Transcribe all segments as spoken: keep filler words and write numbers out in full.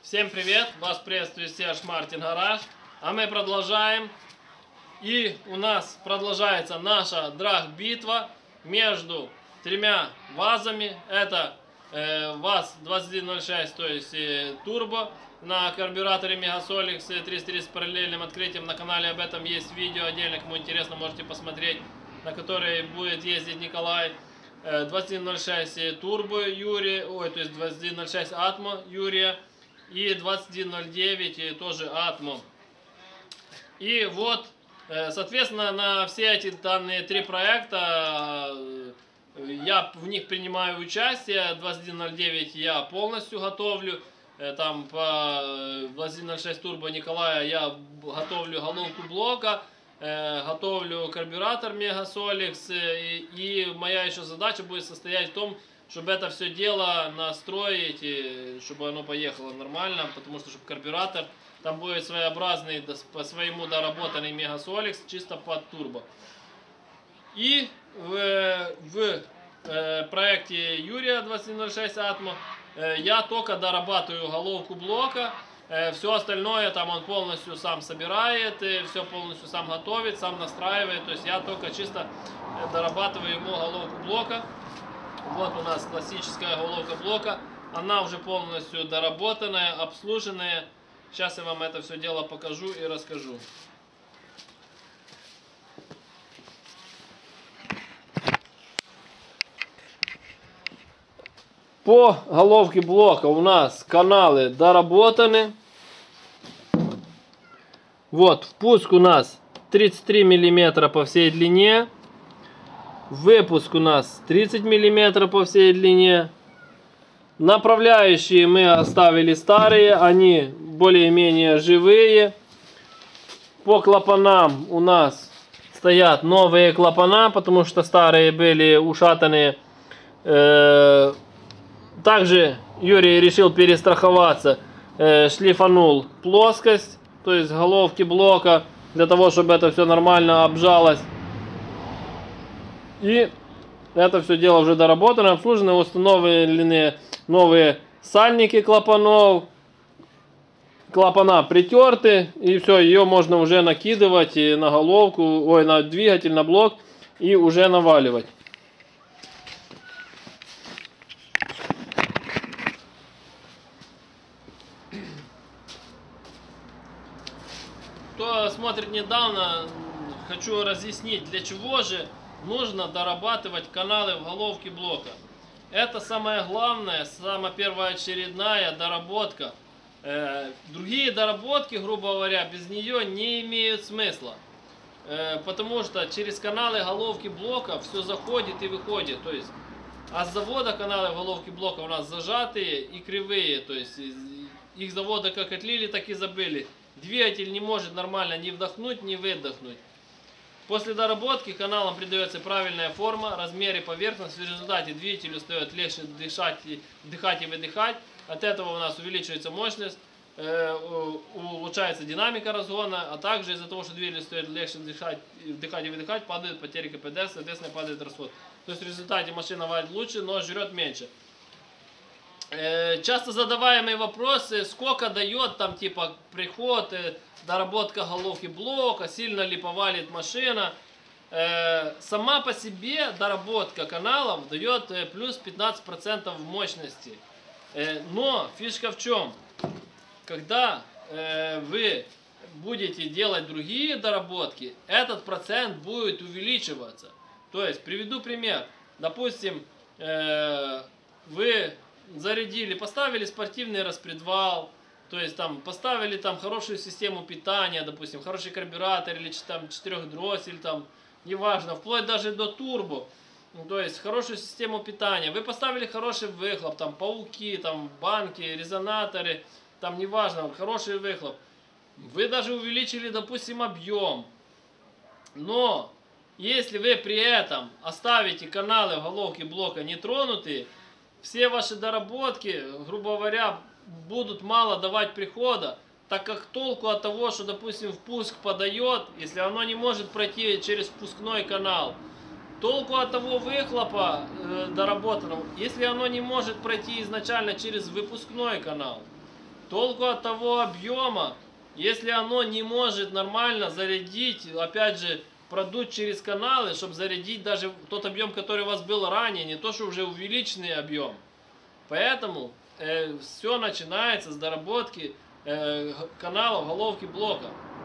Всем привет! Вас приветствует Серж Мартин Гараж. А мы продолжаем. И у нас продолжается наша драг-битва между тремя вазами. Это э, ВАЗ двадцать один ноль шесть, то есть э, турбо на карбюраторе Megasolix триста тридцать с параллельным открытием. На канале об этом есть видео отдельно, кому интересно, можете посмотреть, на которой будет ездить Николай. двадцать один ноль шесть турбо Юрия, ой, то есть двадцать один ноль шесть Атмо Юрия. И двадцать один ноль девять тоже Атмо. И вот, соответственно, на все эти данные три проекта я в них принимаю участие. двадцать один ноль девять я полностью готовлю. Там по двадцать один ноль шесть турбо Николая я готовлю головку блока, готовлю карбюратор Megasolix. И, и моя еще задача будет состоять в том, чтобы это все дело настроить, и чтобы оно поехало нормально, потому что чтобы карбюратор там будет своеобразный, по своему доработанный Megasolix, чисто под турбо. И в, в э, проекте Юрия двадцать один ноль шесть Атмо э, я только дорабатываю головку блока, э, все остальное там он полностью сам собирает, и все полностью сам готовит, сам настраивает, то есть я только чисто дорабатываю ему головку блока. Вот у нас классическая головка блока. Она уже полностью доработанная, обслуженная. Сейчас я вам это все дело покажу и расскажу. По головке блока у нас каналы доработаны. Вот, впуск у нас тридцать три миллиметра по всей длине. Выпуск у нас тридцать миллиметров по всей длине. Направляющие мы оставили старые, они более-менее живые. По клапанам у нас стоят новые клапана, потому что старые были ушатанные. Также Юрий решил перестраховаться, шлифанул плоскость, то есть головки блока, для того, чтобы это все нормально обжалось. И это все дело уже доработано, обслужено, установлены новые сальники клапанов. Клапана притерты, и все, ее можно уже накидывать на головку, ой, на двигатель, на блок, и уже наваливать. Кто смотрит недавно, хочу разъяснить, для чего же нужно дорабатывать каналы в головке блока. Это самое главное, самая первоочередная доработка. Э, другие доработки, грубо говоря, без нее не имеют смысла. Э, потому что через каналы головки блока все заходит и выходит. То есть, а с завода каналы головки блока у нас зажатые и кривые. То есть их завода как отлили, так и забыли. Двигатель не может нормально ни вдохнуть, ни выдохнуть. После доработки каналам придается правильная форма, размер и поверхность. В результате двигателю стает легче дышать, вдыхать и выдыхать. От этого у нас увеличивается мощность, э, улучшается динамика разгона, а также из-за того, что двигателю стоит легче дышать, вдыхать и выдыхать, падают потери КПД, соответственно падает расход. То есть в результате машина варит лучше, но жрет меньше. Э, часто задаваемые вопросы, сколько дает там типа приход, э, доработка головки блока, сильно ли повалит машина. Э, сама по себе доработка каналов дает э, плюс пятнадцать процентов мощности. Э, но фишка в чем? Когда э, вы будете делать другие доработки, этот процент будет увеличиваться. То есть, приведу пример. Допустим, э, вы зарядили, поставили спортивный распредвал, то есть там поставили там хорошую систему питания, допустим, хороший карбюратор или там четырехдроссель, там, неважно, вплоть даже до турбо, ну, то есть хорошую систему питания. Вы поставили хороший выхлоп, там пауки, там банки, резонаторы, там неважно, хороший выхлоп. Вы даже увеличили, допустим, объем. Но если вы при этом оставите каналы в головке блока нетронутые, все ваши доработки, грубо говоря, будут мало давать прихода, так как толку от того, что, допустим, впуск подает, если оно не может пройти через впускной канал, толку от того выхлопа э, доработанного, если оно не может пройти изначально через выпускной канал. Толку от того объема, если оно не может нормально зарядить, опять же, продуть через каналы, чтобы зарядить даже тот объем, который у вас был ранее, не то, что уже увеличенный объем. Поэтому э, все начинается с доработки э, каналов головки блока.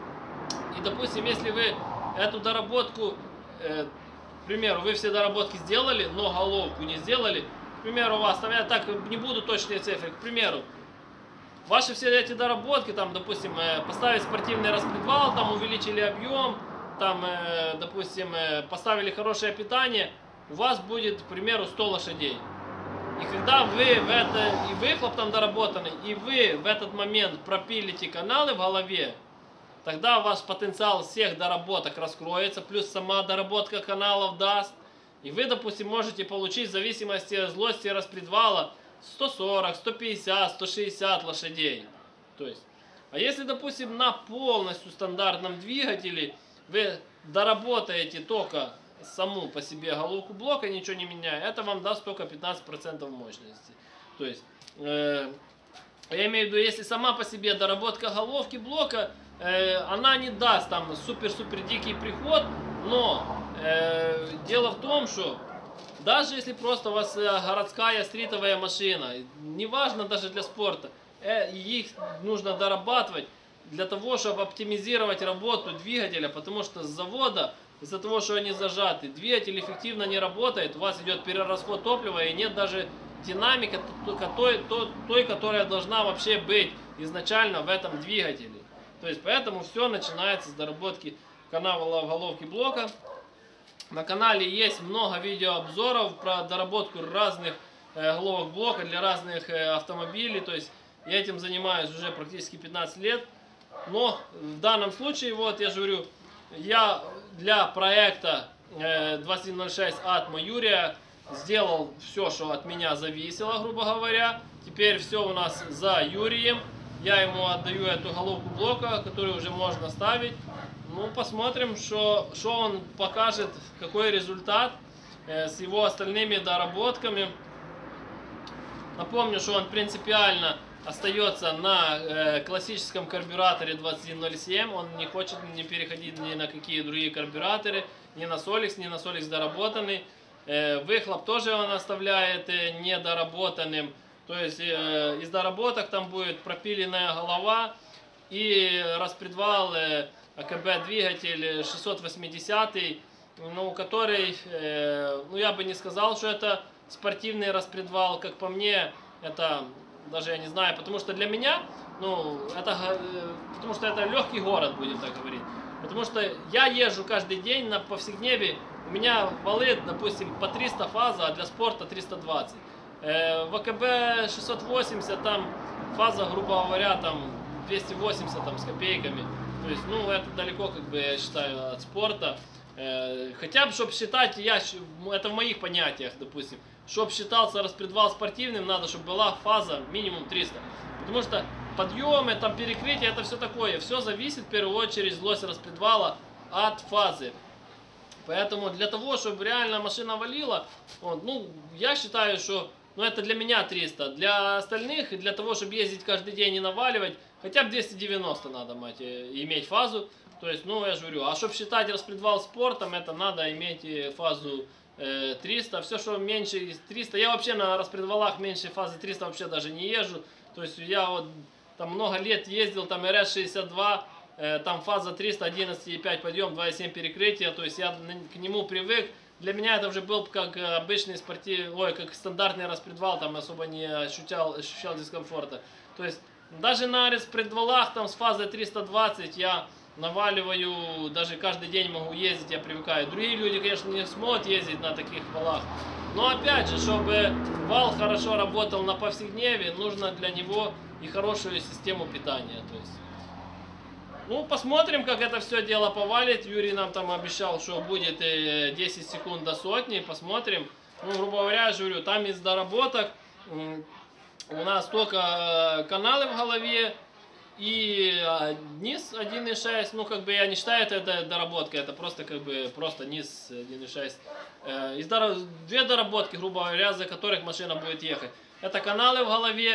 И, допустим, если вы эту доработку, э, к примеру, вы все доработки сделали, но головку не сделали, к примеру, у вас, там я так не буду точные цифры, к примеру, ваши все эти доработки, там, допустим, э, поставить спортивный распредвал, там увеличили объем, там, э, допустим, э, поставили хорошее питание, у вас будет, к примеру, сто лошадей. И когда вы в это, и выхлоп там доработанный, и вы в этот момент пропилите каналы в голове, тогда ваш потенциал всех доработок раскроется, плюс сама доработка каналов даст. И вы, допустим, можете получить в зависимости от злости распредвала сто сорок, сто пятьдесят, сто шестьдесят лошадей. То есть, а если, допустим, на полностью стандартном двигателе вы доработаете только саму по себе головку блока, ничего не меняя, это вам даст только пятнадцать процентов мощности. То есть, э, я имею в виду, если сама по себе доработка головки блока, э, она не даст там супер-супер дикий приход, но э, дело в том, что даже если просто у вас городская стритовая машина, неважно даже для спорта, э, их нужно дорабатывать для того, чтобы оптимизировать работу двигателя, потому что с завода, из-за того, что они зажаты, двигатель эффективно не работает, у вас идет перерасход топлива и нет даже динамики той, той, той, которая должна вообще быть изначально в этом двигателе. То есть поэтому все начинается с доработки канала головки блока. На канале есть много видеообзоров про доработку разных э, головок блока для разных э, автомобилей. То есть я этим занимаюсь уже практически пятнадцать лет. Но в данном случае, вот я же говорю, я для проекта э, двадцать один ноль шесть Атмо Юрия сделал все, что от меня зависело, грубо говоря. Теперь все у нас за Юрием. Я ему отдаю эту головку блока, которую уже можно ставить. Ну, посмотрим, что, что он покажет, какой результат э, с его остальными доработками. Напомню, что он принципиально остается на э, классическом карбюраторе двадцать один ноль семь. Он не хочет не переходить ни на какие другие карбюраторы, ни на Solix, ни на Solix доработанный. Э, выхлоп тоже он оставляет э, недоработанным. То есть э, из доработок там будет пропиленная голова и распредвал э, АКБ двигатель шестьсот восемьдесят, ну, который, э, ну, я бы не сказал, что это спортивный распредвал, как по мне, это даже я не знаю, потому что для меня, ну, это, э, потому что это легкий город, будем так говорить. Потому что я езжу каждый день на повседневе, у меня валы, допустим, по триста фаза, а для спорта триста двадцать. Э, в АКБ шестьсот восемьдесят там фаза, грубо говоря, там двести восемьдесят там, с копейками. То есть, ну, это далеко, как бы, я считаю, от спорта. Э, хотя бы, чтобы считать, я, это в моих понятиях, допустим, чтобы считался распредвал спортивным, надо, чтобы была фаза минимум триста. Потому что подъемы, там, перекрытие, это все такое. Все зависит, в первую очередь, злость распредвала от фазы. Поэтому для того, чтобы реально машина валила, вот, ну, я считаю, что, ну, это для меня триста. Для остальных, для того, чтобы ездить каждый день и наваливать, хотя бы двести девяносто надо, мать, иметь фазу. То есть, ну, я же говорю, а чтобы считать распредвал спортом, это надо иметь фазу э, триста. Все, что меньше триста, я вообще на распредвалах меньше фазы триста вообще даже не езжу. То есть, я вот там много лет ездил, там эр эс шестьдесят два, э, там фаза триста, одиннадцать и пять подъем, два и семь перекрытие. То есть, я к нему привык. Для меня это уже был как обычный спортивный, ой, как стандартный распредвал, там особо не ощущал, ощущал дискомфорта. То есть, даже на распредвалах там с фазой триста двадцать я наваливаю, даже каждый день могу ездить, я привыкаю. Другие люди, конечно, не смогут ездить на таких валах. Но опять же, чтобы вал хорошо работал на повседневе, нужно для него и хорошую систему питания. То есть, ну, посмотрим, как это все дело повалит. Юрий нам там обещал, что будет десять секунд до сотни. Посмотрим. Ну, грубо говоря, я же говорю, там из доработок у нас только каналы в голове и низ один и шесть. Ну, как бы я не считаю это, это доработка, это просто как бы просто низ один и шесть. Из дор... Две доработки, грубо говоря, за которых машина будет ехать. Это каналы в голове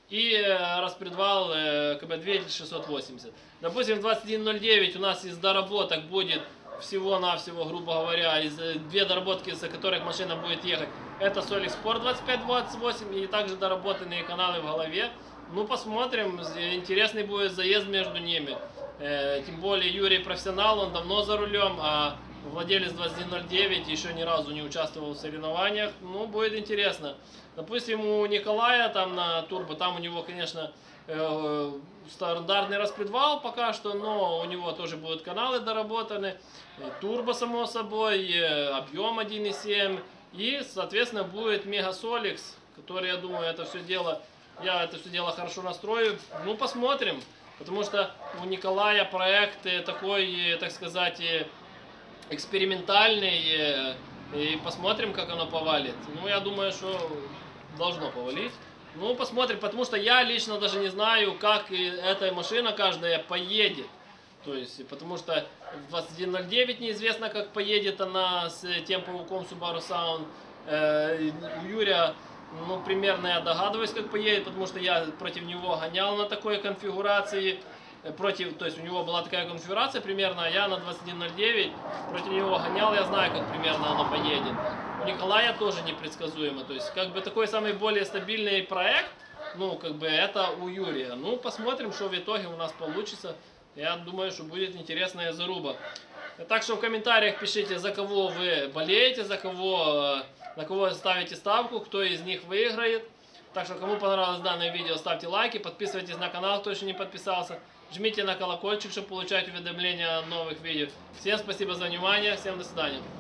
и э, распредвал э, ка бэ двигатель шестьсот восемьдесят. Допустим, в двадцать один ноль девять у нас из доработок будет всего-навсего, грубо говоря, из э, две доработки, из-за которых машина будет ехать. Это Solix Sport двадцать пять двадцать восемь и также доработанные каналы в голове. Ну, посмотрим, интересный будет заезд между ними. Э, тем более Юрий профессионал, он давно за рулем, а владелец двадцать один ноль девять еще ни разу не участвовал в соревнованиях. Ну, будет интересно. Допустим, у Николая там на турбо, там у него, конечно, э, стандартный распредвал пока что, но у него тоже будут каналы доработаны. Турбо, само собой, э, объем один и семь. И, соответственно, будет Mega Solix, который, я думаю, это все дело, я это все дело хорошо настрою. Ну, посмотрим. Потому что у Николая проект такой, так сказать, экспериментальный. И посмотрим, как оно повалит. Ну, я думаю, что должно повалить. Ну, посмотрим, потому что я лично даже не знаю, как эта машина каждая поедет. То есть, потому что в двадцать один ноль девять неизвестно, как поедет она с тем пауком Subaru Sound. Э, у Юрия, ну, примерно я догадываюсь, как поедет, потому что я против него гонял на такой конфигурации. Против, то есть у него была такая конфигурация примерно, а я на двадцать один ноль девять против него гонял, я знаю, как примерно оно поедет. У Николая тоже непредсказуемо, то есть как бы такой самый более стабильный проект, ну, как бы это у Юрия. Ну, посмотрим, что в итоге у нас получится. Я думаю, что будет интересная заруба. Так что в комментариях пишите, за кого вы болеете, за кого, на кого ставите ставку, кто из них выиграет. Так что, кому понравилось данное видео, ставьте лайки, подписывайтесь на канал, кто еще не подписался. Жмите на колокольчик, чтобы получать уведомления о новых видео. Всем спасибо за внимание, всем до свидания.